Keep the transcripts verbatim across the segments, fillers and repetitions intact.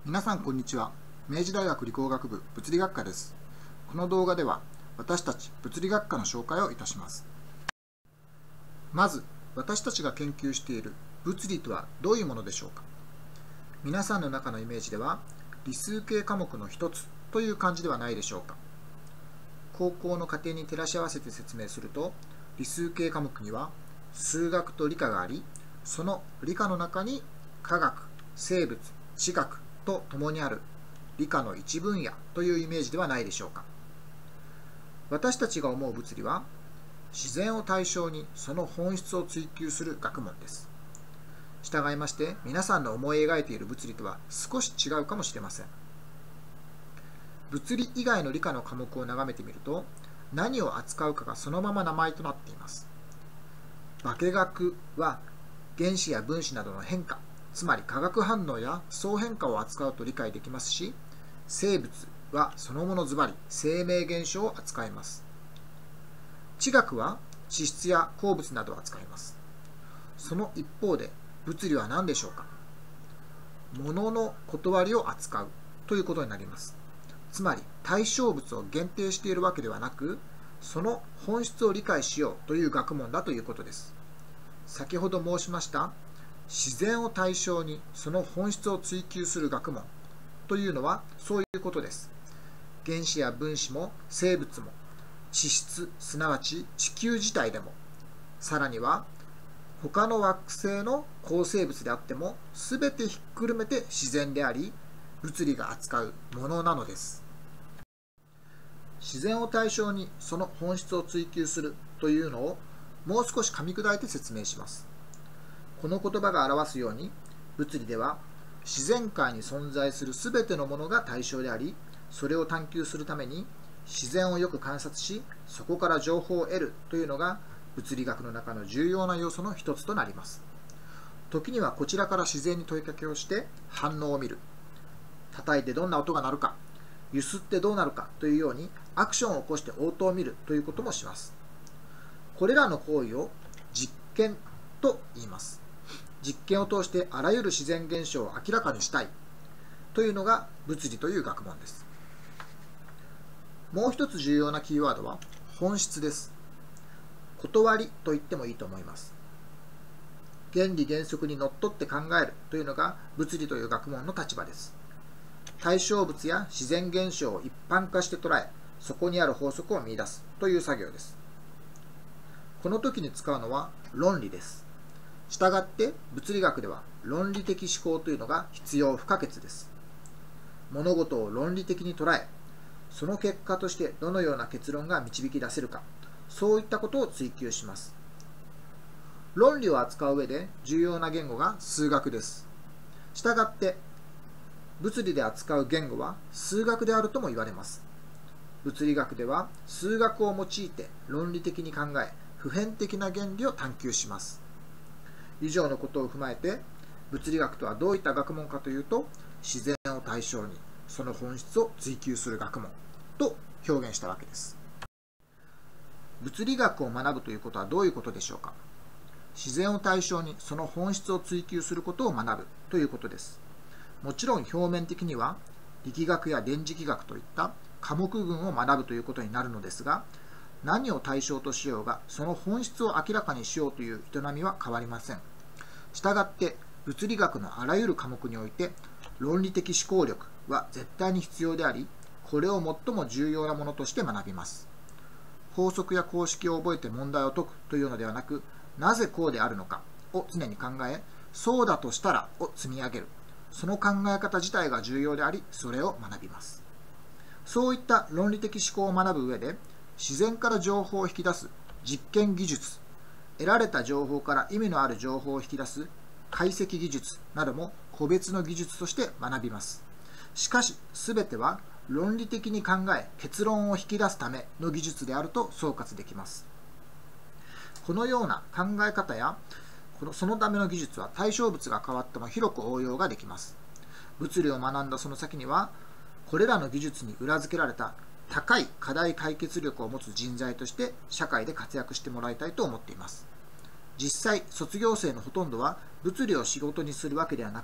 皆さんこんにちは。明治大学理工学部物理学科です。この動画では私たち物理学科の紹介をいたします。まず、私たちが研究している物理とはどういうものでしょうか。皆さんの中のイメージでは理数系科目の一つという感じではないでしょうか。高校の課程に照らし合わせて説明すると、理数系科目には数学と理科があり、その理科の中に科学、生物、地学と共にある理科の一分野というイメージではないでしょうか。私たちが思う物理は、自然を対象にその本質を追求する学問です。従いまして、皆さんの思い描いている物理とは少し違うかもしれません。物理以外の理科の科目を眺めてみると、何を扱うかがそのまま名前となっています。化学は原子や分子などの変化、つまり化学反応や相変化を扱うと理解できますし、生物はそのものズバリ生命現象を扱います。地学は地質や鉱物などを扱います。その一方で物理は何でしょうか。物の断りを扱うということになります。つまり対象物を限定しているわけではなく、その本質を理解しようという学問だということです。先ほど申しました自然を対象にその本質を追求する学問というのはそういうことです。原子や分子も生物も地質、すなわち地球自体でも、さらには他の惑星の構成物であっても全てひっくるめて自然であり、物理が扱うものなのです。自然を対象にその本質を追求するというのをもう少し噛み砕いて説明します。この言葉が表すように、物理では自然界に存在するすべてのものが対象であり、それを探求するために自然をよく観察し、そこから情報を得るというのが物理学の中の重要な要素の一つとなります。時にはこちらから自然に問いかけをして反応を見る。叩いてどんな音が鳴るか、揺すってどうなるかというようにアクションを起こして応答を見るということもします。これらの行為を実験と言います。実験を通してあらゆる自然現象を明らかにしたいというのが物理という学問です。もう一つ重要なキーワードは本質です。断りと言ってもいいと思います。原理原則にのっとって考えるというのが物理という学問の立場です。対象物や自然現象を一般化して捉え、そこにある法則を見出すという作業です。この時に使うのは論理です。したがって物理学では論理的思考というのが必要不可欠です。物事を論理的に捉え、その結果としてどのような結論が導き出せるか、そういったことを追求します。論理を扱う上で重要な言語が数学です。したがって物理で扱う言語は数学であるとも言われます。物理学では数学を用いて論理的に考え、普遍的な原理を探求します。以上のことを踏まえて、物理学とはどういった学問かというと、自然を対象にその本質を追求する学問と表現したわけです。物理学を学ぶということはどういうことでしょうか。自然を対象にその本質を追求することを学ぶということです。もちろん表面的には力学や電磁気学といった科目群を学ぶということになるのですが、何を対象としようがその本質を明らかにしようという営みは変わりません。したがって物理学のあらゆる科目において論理的思考力は絶対に必要であり、これを最も重要なものとして学びます。法則や公式を覚えて問題を解くというのではなく、なぜこうであるのかを常に考え、そうだとしたらを積み上げる、その考え方自体が重要であり、それを学びます。そういった論理的思考を学ぶ上で、自然から情報を引き出す実験技術、得られた情報から意味のある情報を引き出す解析技術なども個別の技術として学びます。しかし、すべては論理的に考え、結論を引き出すための技術であると総括できます。このような考え方や、そのための技術は対象物が変わっても広く応用ができます。物理を学んだその先には、これらの技術に裏付けられた高い課題解決力を持つ人材として社会で活躍してもらいたいと思っています。実際、卒業生のほとんどは物理を仕事にするわけではなく、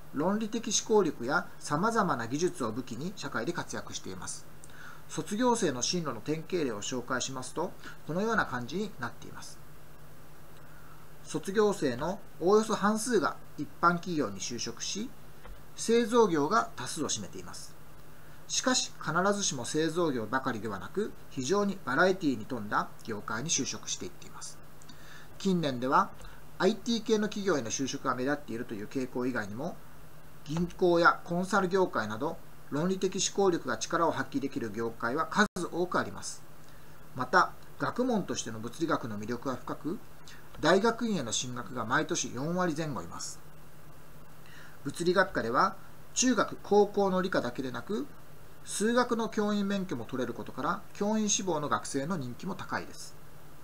論理的思考力やさまざまな技術を武器に社会で活躍しています。卒業生の進路の典型例を紹介しますと、このような感じになっています。卒業生のおおよそ半数が一般企業に就職し、製造業が多数を占めています。しかし、必ずしも製造業ばかりではなく、非常にバラエティに富んだ業界に就職していっています。近年では、アイティー 系の企業への就職が目立っているという傾向以外にも、銀行やコンサル業界など、論理的思考力が力を発揮できる業界は数多くあります。また、学問としての物理学の魅力は深く、大学院への進学が毎年よんわりぜん後います。物理学科では、中学・高校の理科だけでなく、数学の教員免許も取れることから、教員志望の学生の人気も高いです。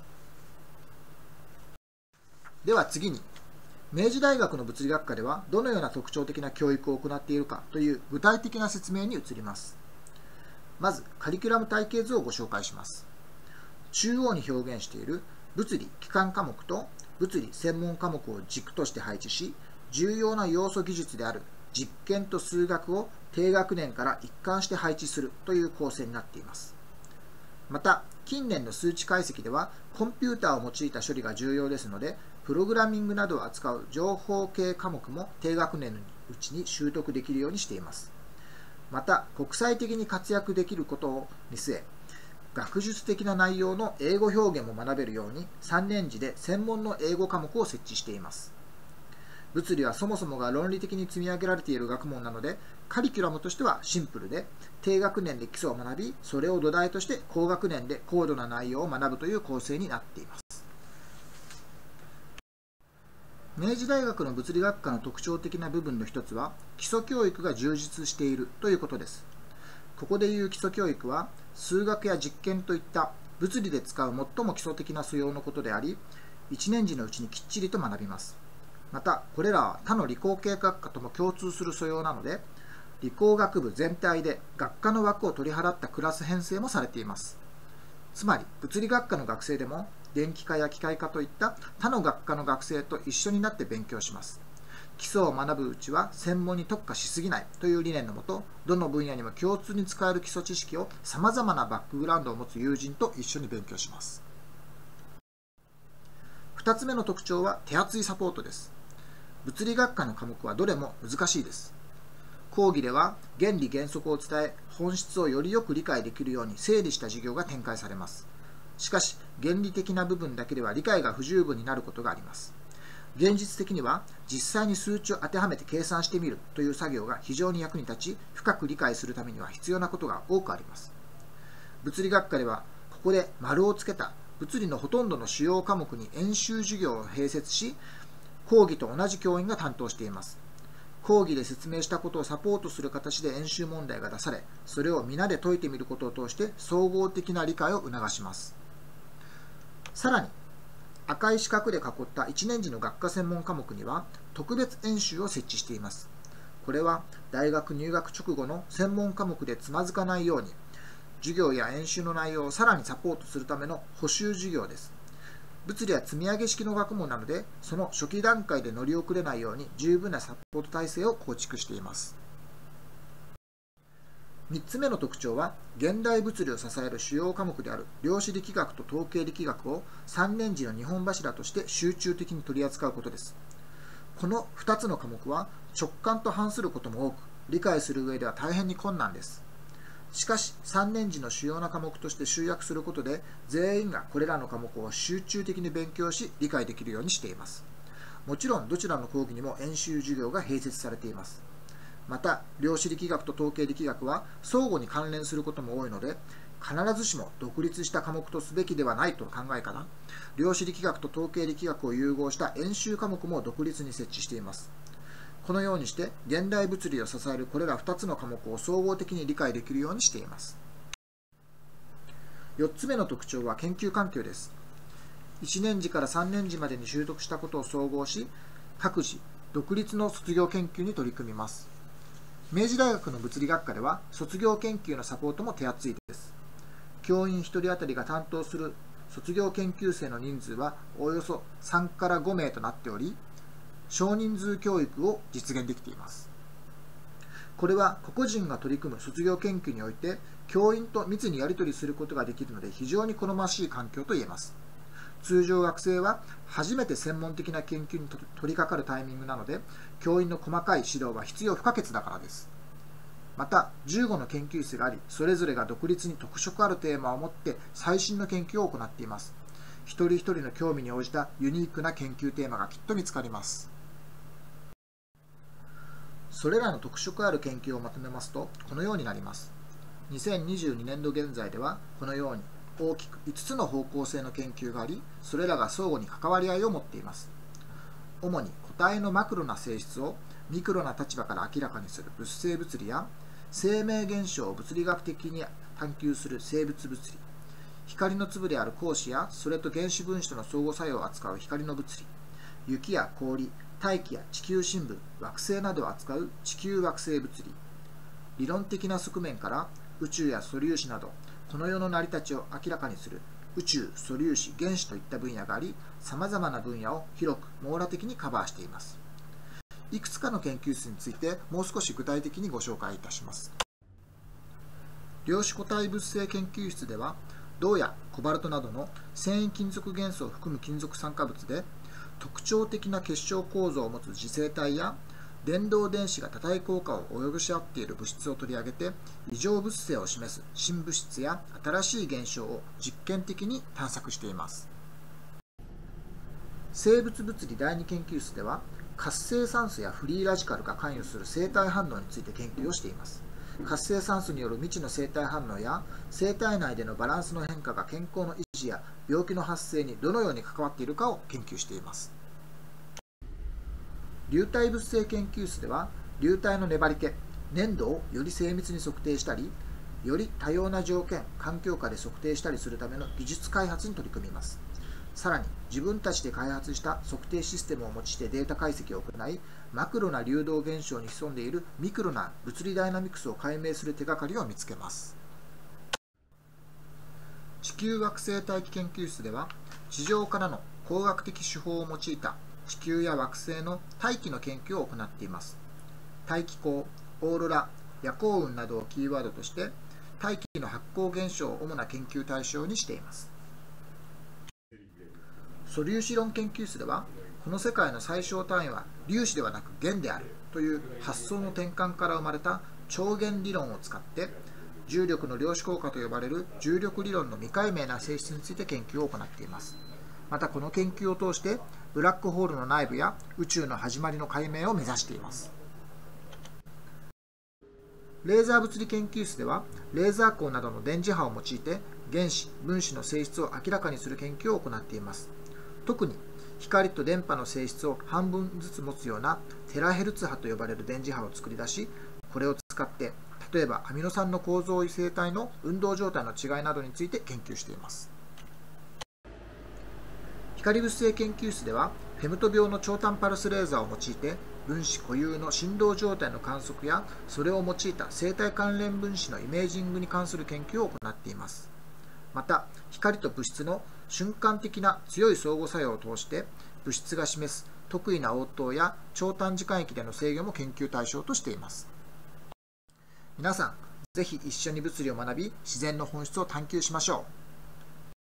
では次に、明治大学の物理学科ではどのような特徴的な教育を行っているかという具体的な説明に移ります。まず、カリキュラム体系図をご紹介します。中央に表現している物理基幹科目と物理専門科目を軸として配置し、重要な要素技術である実験と数学を低学年から一貫して配置するという構成になっています。また、近年の数値解析ではコンピューターを用いた処理が重要ですので、プログラミングなどを扱う情報系科目も低学年のうちに習得できるようにしています。また、国際的に活躍できることを見据え、学術的な内容の英語表現も学べるようにさんねん次で専門の英語科目を設置しています。物理はそもそもが論理的に積み上げられている学問なので、カリキュラムとしてはシンプルで、低学年で基礎を学び、それを土台として高学年で高度な内容を学ぶという構成になっています。明治大学の物理学科の特徴的な部分の一つは、基礎教育が充実しているということです。ここでいう基礎教育は、数学や実験といった物理で使う最も基礎的な素養のことであり、いちねん次のうちにきっちりと学びます。また、これらは他の理工系学科とも共通する素養なので、理工学部全体で学科の枠を取り払ったクラス編成もされています。つまり、物理学科の学生でも、電気科や機械科といった他の学科の学生と一緒になって勉強します。基礎を学ぶうちは専門に特化しすぎないという理念のもと、どの分野にも共通に使える基礎知識をさまざまなバックグラウンドを持つ友人と一緒に勉強します。ふたつめの特徴は手厚いサポートです。物理学科の科目はどれも難しいです。講義では原理原則を伝え、本質をよりよく理解できるように整理した授業が展開されます。しかし、原理的な部分だけでは理解が不十分になることがあります。現実的には、実際に数値を当てはめて計算してみるという作業が非常に役に立ち、深く理解するためには必要なことが多くあります。物理学科では、ここで丸をつけた物理のほとんどの主要科目に演習授業を併設し、講義と同じ教員が担当しています。講義で説明したことをサポートする形で演習問題が出され、それを皆で解いてみることを通して総合的な理解を促します。さらに、赤い四角で囲ったいちねん次の学科専門科目には特別演習を設置しています。これは大学入学直後の専門科目でつまずかないように、授業や演習の内容をさらにサポートするための補習授業です。物理は積み上げ式の学問なので、その初期段階で乗り遅れないように十分なサポート体制を構築しています。みっつめの特徴は、現代物理を支える主要科目である量子力学と統計力学をさんねん次のにほん柱として集中的に取り扱うことです。このふたつの科目は直感と反することも多く、理解する上では大変に困難です。しかし、さんねん次の主要な科目として集約することで、全員がこれらの科目を集中的に勉強し、理解できるようにしています。もちろん、どちらの講義にも演習授業が併設されています。また、量子力学と統計力学は相互に関連することも多いので、必ずしも独立した科目とすべきではないとの考えから、量子力学と統計力学を融合した演習科目も独立に設置しています。このようにして、現代物理を支えるこれらふたつの科目を総合的に理解できるようにしています。よっつめの特徴は研究環境です。いちねん次からさんねん次までに習得したことを総合し、各自独立の卒業研究に取り組みます。明治大学の物理学科では、卒業研究のサポートも手厚いです。教員ひとり当たりが担当する卒業研究生の人数はおよそさんからごめいとなっており、少人数教育を実現できています。 これは個々人が取り組む卒業研究において教員と密にやり取りすることができるので非常に好ましい環境と言えます。通常学生は初めて専門的な研究に取り掛かるタイミングなので、教員の細かい指導は必要不可欠だからです。また、じゅうごの研究室があり、それぞれが独立に特色あるテーマを持って最新の研究を行っています。一人一人の興味に応じたユニークな研究テーマがきっと見つかります。それらの特色ある研究をまとめますと、このようになります。にせんにじゅうにねんど現在では、このように大きくいつつの方向性の研究があり、それらが相互に関わり合いを持っています。主に個体のマクロな性質をミクロな立場から明らかにする物性物理や、生命現象を物理学的に探求する生物物理、光の粒である光子やそれと原子分子との相互作用を扱う光の物理、雪や氷、大気や地球深部、惑星などを扱う地球惑星物理、理論的な側面から宇宙や素粒子などこの世の成り立ちを明らかにする宇宙、素粒子、原子といった分野があり、さまざまな分野を広く網羅的にカバーしています。いくつかの研究室についてもう少し具体的にご紹介いたします。量子個体物性研究室では、銅やコバルトなどの繊維金属元素を含む金属酸化物で特徴的な結晶構造を持つ磁性体や電導電子が多体効果を及ぼし合っている物質を取り上げて、異常物性を示す新物質や新しい現象を実験的に探索しています。生物物理だいに研究室では、活性酸素やフリーラジカルが関与する生体反応について研究をしています。活性酸素による未知の生体反応や生体内でのバランスの変化が健康の維持や病気の発生にどのように関わっているかを研究しています。流体物性研究室では、流体の粘り気、粘度をより精密に測定したり、より多様な条件、環境下で測定したりするための技術開発に取り組みます。さらに、自分たちで開発した測定システムを用いてデータ解析を行い、マクロな流動現象に潜んでいるミクロな物理ダイナミクスを解明する手がかりを見つけます。地球惑星大気研究室では、地上からの工学的手法を用いた地球や惑星の大気の研究を行っています。大気候、オーロラ、夜行雲などをキーワードとして、大気の発光現象を主な研究対象にしています。素粒子論研究室では、この世界の最小単位は粒子ではなく弦であるという発想の転換から生まれた超弦理論を使って、重力の量子効果と呼ばれる重力理論の未解明な性質について研究を行っています。またこの研究を通してブラックホールの内部や宇宙の始まりの解明を目指しています。レーザー物理研究室では、レーザー光などの電磁波を用いて原子、分子の性質を明らかにする研究を行っています。特に光と電波の性質を半分ずつ持つようなテラヘルツ波と呼ばれる電磁波を作り出し、これを使って例えばアミノ酸の構造生態の運動状態の違いなどについて研究しています。光物性研究室では、フェムト病の超短パルスレーザーを用いて分子固有の振動状態の観測やそれを用いた生体関連分子のイメージングに関する研究を行っています。また、光と物質の瞬間的な強い相互作用を通して物質が示す特異な応答や超短時間域での制御も研究対象としています。皆さん、ぜひ一緒に物理を学び、自然の本質を探求しましょう。